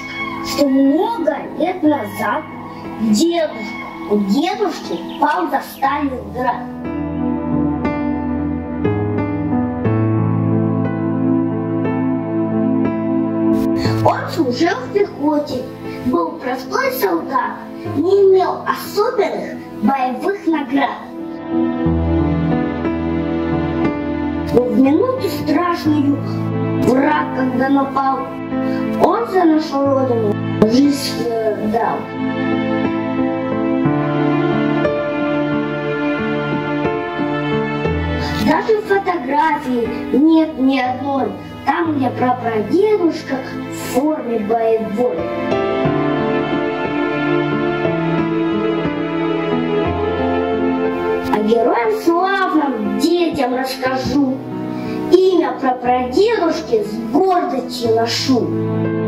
что много лет назад у дедушки пал за Сталинград. Он служил в пехоте, был простой солдат, не имел особенных боевых наград. Но в минуту страшную враг, когда напал, он за нашу родину жизнь дал. Даже фотографии нет ни одной, там, где прапрадедушка в форме боевой. А героям славным детям расскажу, имя прапрадедушки с гордостью ношу.